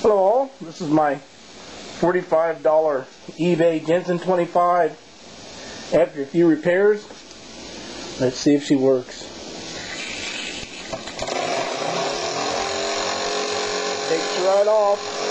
Hello all, this is my $45 eBay Jensen 25. After a few repairs, let's see if she works. Takes right off.